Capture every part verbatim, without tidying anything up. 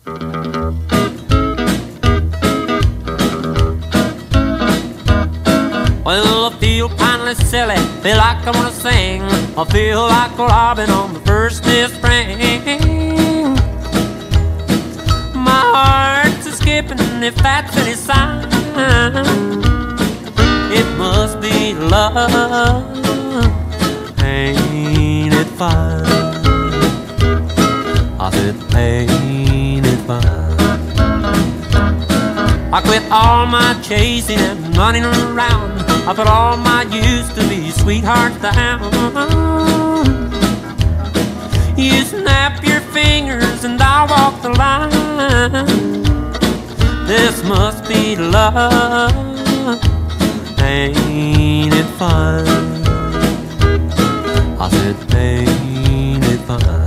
Well, I feel kinda silly, feel like I wanna sing. I feel like Robin on the first day of spring. My heart's a-skipping, if that's any sign. It must be love, ain't it fine? I said, ain't it fine? I quit all my chasing and running around. I put all my used-to-be sweethearts down. You snap your fingers and I'll walk the line. This must be love, ain't it fine? I said, ain't it fine?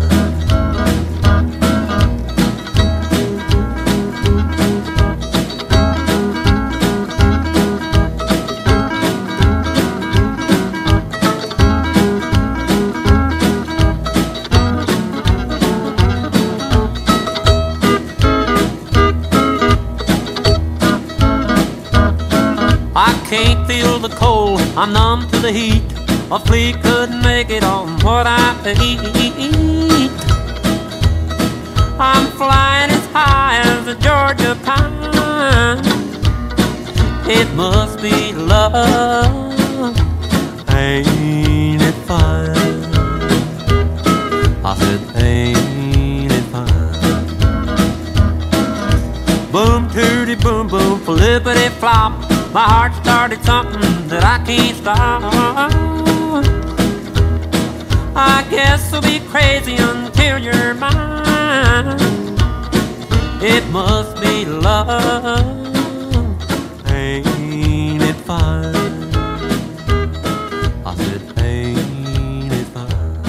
I can't feel the cold, I'm numb to the heat. A flea couldn't make it on what I eat. I'm flying as high as a Georgia pine. It must be love, ain't it fine? I said, ain't it fine? Boom, tooty, boom, boom, flippity flop. My heart started something that I can't stop. I guess I'll be crazy until you're mine. It must be love, ain't it fine? I said, ain't it fine?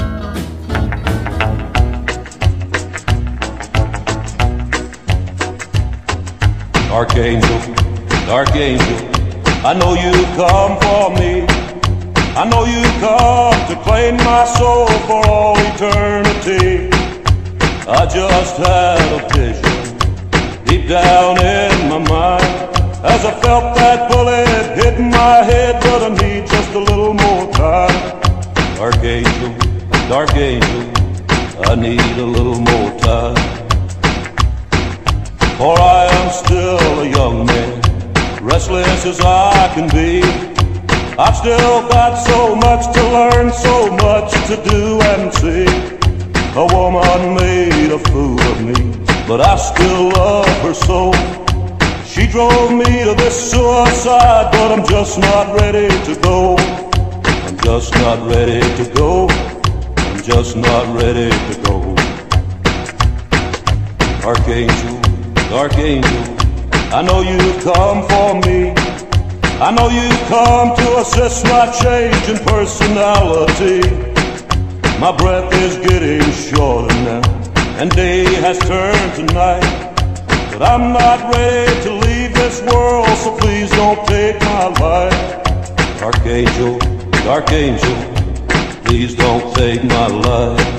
Archangel, Dark angel, I know you come for me. I know you come to claim my soul for all eternity. I just had a vision deep down in my mind as I felt that bullet hitting my head, but I need just a little more time. Dark angel, dark angel, I need a little more time. For I am still a young man, restless as I can be. I've still got so much to learn, so much to do and see. A woman made a fool of me, but I still love her so. She drove me to this suicide, but I'm just not ready to go. I'm just not ready to go. I'm just not ready to go. Archangel, dark angel, I know you've come for me. I know you've come to assist my change in personality. My breath is getting shorter now, and day has turned to night. But I'm not ready to leave this world, so please don't take my life. Archangel, dark angel, please don't take my life.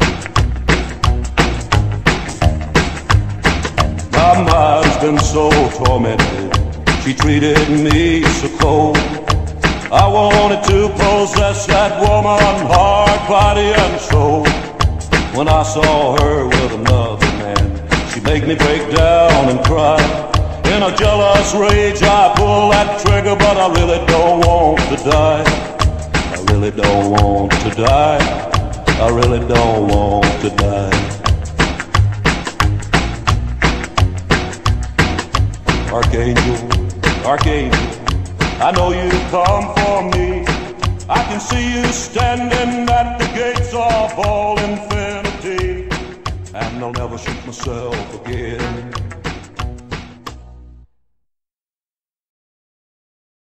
My mind's been so tormented, she treated me so cold. I wanted to possess that woman, heart, body, and soul. When I saw her with another man, she made me break down and cry. In a jealous rage I pull that trigger, but I really don't want to die. I really don't want to die. I really don't want to die. Archangel, Archangel, I know you come for me. I can see you standing at the gates of all infinity, and I'll never shoot myself again.